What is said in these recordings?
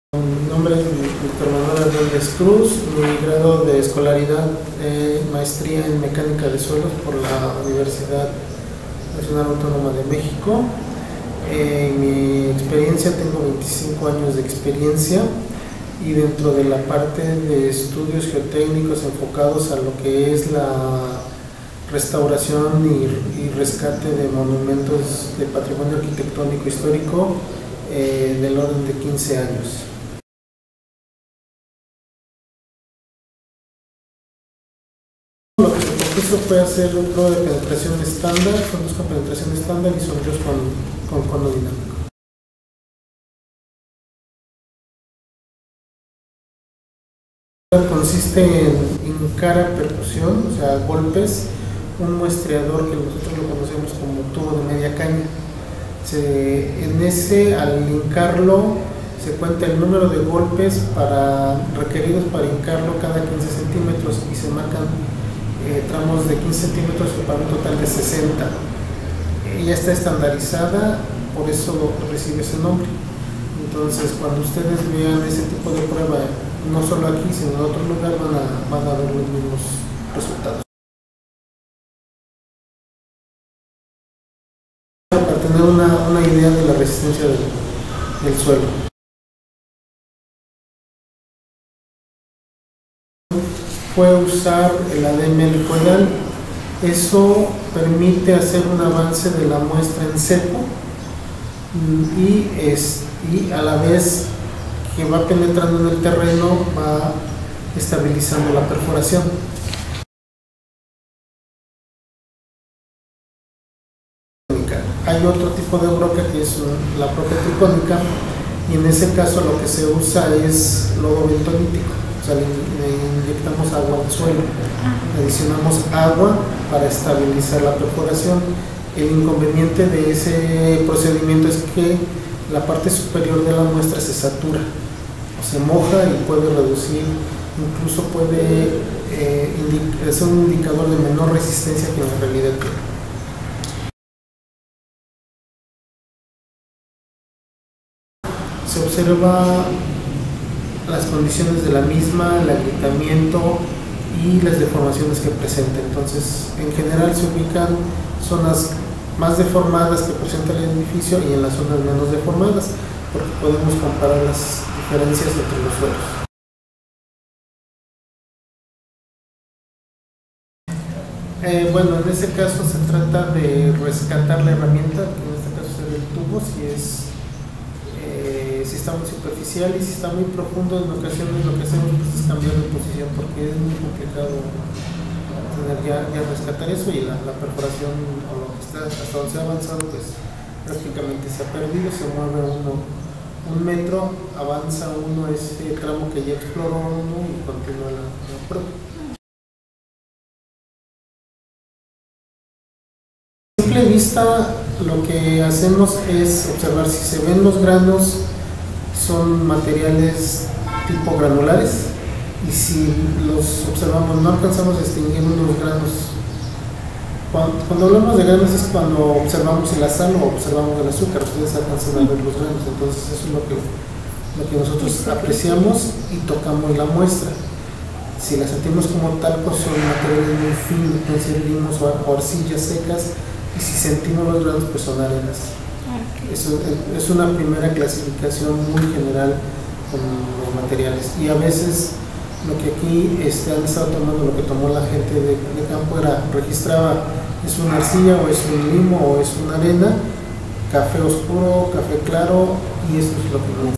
Mi nombre es Víctor Manuel Hernández Cruz, mi grado de escolaridad maestría en mecánica de suelos por la Universidad Nacional Autónoma de México. Mi experiencia, tengo 25 años de experiencia y dentro de la parte de estudios geotécnicos enfocados a lo que es la restauración y rescate de monumentos de patrimonio arquitectónico histórico del orden de 15 años. Lo que se propuso fue hacer un prueba de penetración estándar, fondos con penetración estándar y sondeos con cono dinámico. Consiste en hincar a percusión, o sea, golpes, un muestreador que nosotros lo conocemos como tubo de media caña. Al hincarlo, se cuenta el número de golpes requeridos para hincarlo cada 15 centímetros y se marcan tramos de 15 centímetros para un total de 60. Ya está estandarizada, por eso recibe ese nombre. Entonces, cuando ustedes vean ese tipo de prueba, no solo aquí, sino en otro lugar, van a ver los mismos resultados. Para tener una idea de la resistencia del suelo. Fue usar el ADM licuadal. Eso permite hacer un avance de la muestra en seco y a la vez que va penetrando en el terreno va estabilizando la perforación. Hay otro tipo de broca que es la broca tricónica y en ese caso lo que se usa es lodo bentonítico. O sea, le inyectamos agua al suelo, adicionamos agua para estabilizar la perforación. El inconveniente de ese procedimiento es que la parte superior de la muestra se satura, o se moja y puede reducir, incluso puede ser un indicador de menor resistencia que en la realidad tiene. Se observa las condiciones de la misma, el agrietamiento y las deformaciones que presenta. Entonces, en general se ubican zonas más deformadas que presenta el edificio y en las zonas menos deformadas, porque podemos comparar las diferencias entre los suelos. Bueno, en ese caso se trata de rescatar la herramienta, que en este caso es el tubo, si está muy superficial, y si está muy profundo, en ocasiones lo que hacemos es cambiar de posición porque es muy complicado tener ya rescatar eso, y la perforación o lo que está hasta donde se ha avanzado pues prácticamente se ha perdido. Se mueve uno un metro, avanza uno ese tramo que ya exploró uno y continúa la prueba. A simple vista lo que hacemos es observar si se ven los granos, son materiales tipo granulares, y si los observamos no alcanzamos a distinguir unos granos. Cuando hablamos de granos es cuando observamos la sal o observamos el azúcar, ustedes alcanzan a ver los granos. Entonces eso es lo que nosotros apreciamos y tocamos la muestra. Si la sentimos como tal, pues son materiales muy finos, pueden ser limos o arcillas secas, y si sentimos los granos, pues son arenas. Eso es una primera clasificación muy general con los materiales, y a veces lo que aquí han estado tomando, lo que tomó la gente de campo registraba es una arcilla o es un limo o es una arena, café oscuro, café claro, y eso es lo que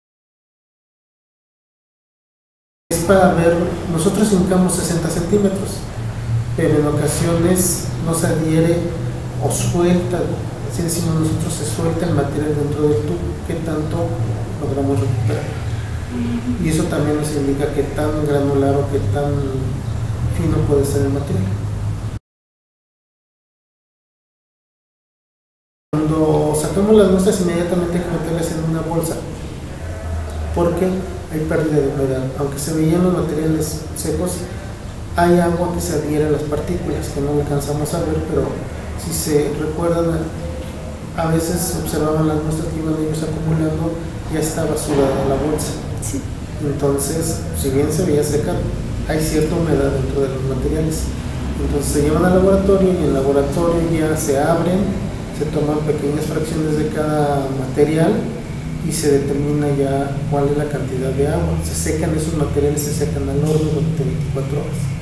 es para ver. Nosotros hincamos 60 centímetros, pero en ocasiones no se adhiere o suelta, así decimos nosotros, se suelta el material dentro del tubo. ¿Qué tanto logramos recuperar? Y eso también nos indica qué tan granular o qué tan fino puede ser el material. Cuando sacamos las muestras, inmediatamente hay que meterlas en una bolsa, porque hay pérdida de humedad. Aunque se veían los materiales secos, hay agua que se adhiere a las partículas, que no alcanzamos a ver, pero si se recuerdan, a veces observaban las muestras que iban ellos acumulando ya estaba sudada la bolsa. Sí. Entonces, si bien se veía seca, hay cierta humedad dentro de los materiales. Entonces se llevan al laboratorio y en el laboratorio ya se abren, se toman pequeñas fracciones de cada material y se determina ya cuál es la cantidad de agua. Se secan esos materiales, se secan al horno durante 24 horas.